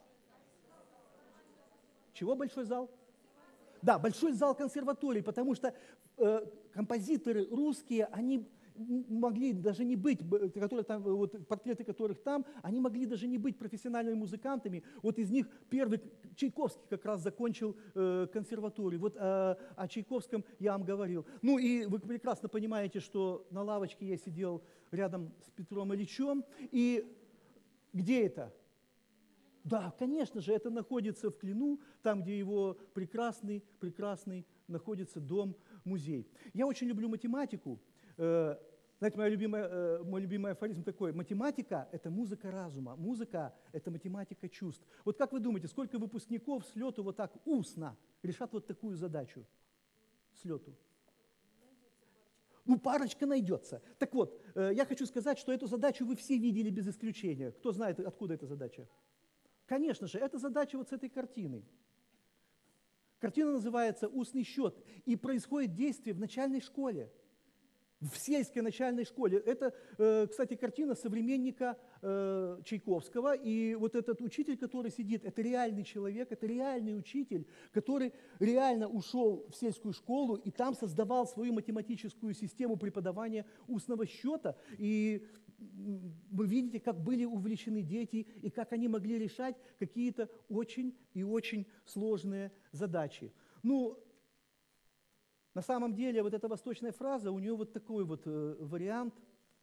Чего большой зал? Да, большой зал консерватории, потому что композиторы русские, они могли даже не быть, которые там, вот, портреты которых там, они могли даже не быть профессиональными музыкантами. Вот из них первый Чайковский как раз закончил консерваторию. Вот о Чайковском я вам говорил. Ну и вы прекрасно понимаете, что на лавочке я сидел рядом с Петром Ильичем. И где это? Да, конечно же, это находится в Клину, там, где его прекрасный находится дом-музей. Я очень люблю математику. Знаете, мой любимый афоризм такой: математика – это музыка разума, музыка – это математика чувств. Вот как вы думаете, сколько выпускников с лету вот так устно решат вот такую задачу с лету? Ну, парочка найдется. Так вот, я хочу сказать, что эту задачу вы все видели без исключения. Кто знает, откуда эта задача? Конечно же, это задача вот с этой картины. Картина называется «Устный счет», и происходит действие в начальной школе. В сельской начальной школе. Это, кстати, картина современника Чайковского. И вот этот учитель, который сидит, это реальный человек, это реальный учитель, который реально ушел в сельскую школу и там создавал свою математическую систему преподавания устного счета. И вы видите, как были увлечены дети и как они могли решать какие-то очень и очень сложные задачи. Ну, на самом деле, вот эта восточная фраза, у нее вот такой вот вариант.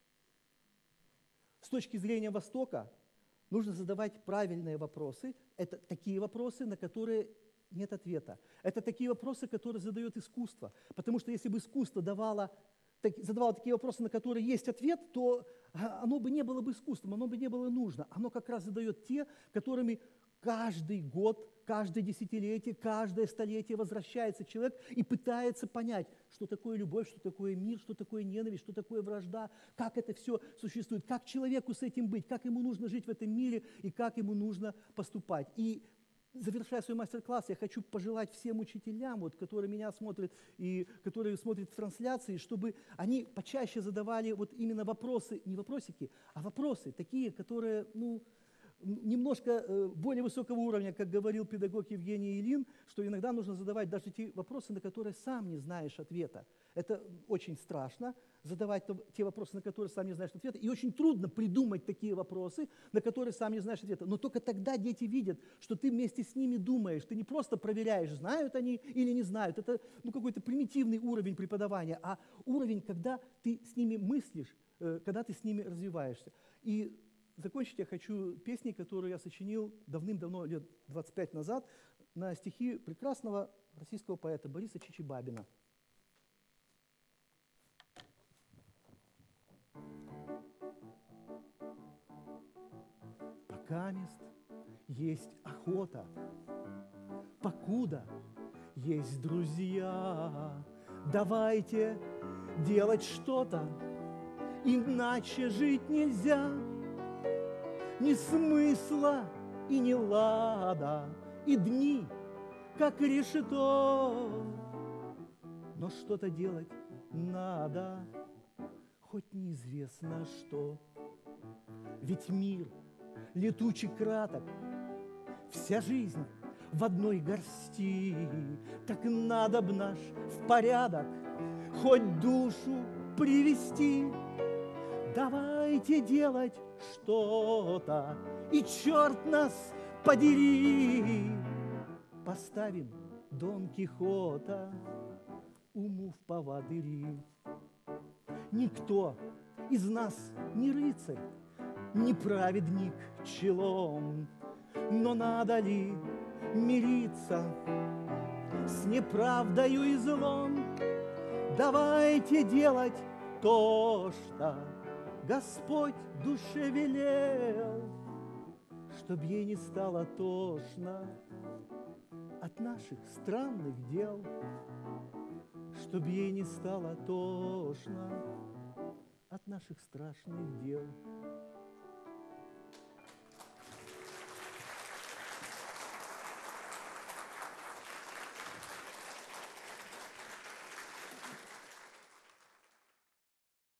С точки зрения Востока нужно задавать правильные вопросы. Это такие вопросы, на которые нет ответа. Это такие вопросы, которые задает искусство. Потому что если бы искусство задавало такие вопросы, на которые есть ответ, то оно бы не было бы искусством, оно бы не было нужно. Оно как раз задает те, которыми каждый год, каждое десятилетие, каждое столетие возвращается человек и пытается понять, что такое любовь, что такое мир, что такое ненависть, что такое вражда, как это все существует, как человеку с этим быть, как ему нужно жить в этом мире и как ему нужно поступать. И завершая свой мастер-класс, я хочу пожелать всем учителям, вот, которые меня смотрят и которые смотрят в трансляции, чтобы они почаще задавали вот именно вопросы, не вопросики, а вопросы такие, которые, немножко более высокого уровня, как говорил педагог Евгений Ильин, что иногда нужно задавать даже те вопросы, на которые сам не знаешь ответа. Это очень страшно, задавать те вопросы, на которые сам не знаешь ответа, и очень трудно придумать такие вопросы, на которые сам не знаешь ответа. Но только тогда дети видят, что ты вместе с ними думаешь, ты не просто проверяешь, знают они или не знают. Это какой-то примитивный уровень преподавания, а уровень, когда ты с ними мыслишь, когда ты с ними развиваешься. И закончить я хочу песней, которую я сочинил давным-давно, лет 25 назад, на стихи прекрасного российского поэта Бориса Чичибабина. Покамест есть охота, покуда есть друзья, давайте делать что-то, иначе жить нельзя. Ни смысла и ни лада, и дни, как решето. Но что-то делать надо, хоть неизвестно что. Ведь мир летучий краток, вся жизнь в одной горсти. Так надо б наш в порядок хоть душу привести. Давайте делать что-то, и черт нас подери. Поставим Дон Кихота уму в поводыри. Никто из нас не рыцарь, не праведник челом, но надо ли мириться с неправдою и злом? Давайте делать то, что Господь душе велел, чтоб ей не стало тошно от наших странных дел, чтоб ей не стало тошно от наших страшных дел.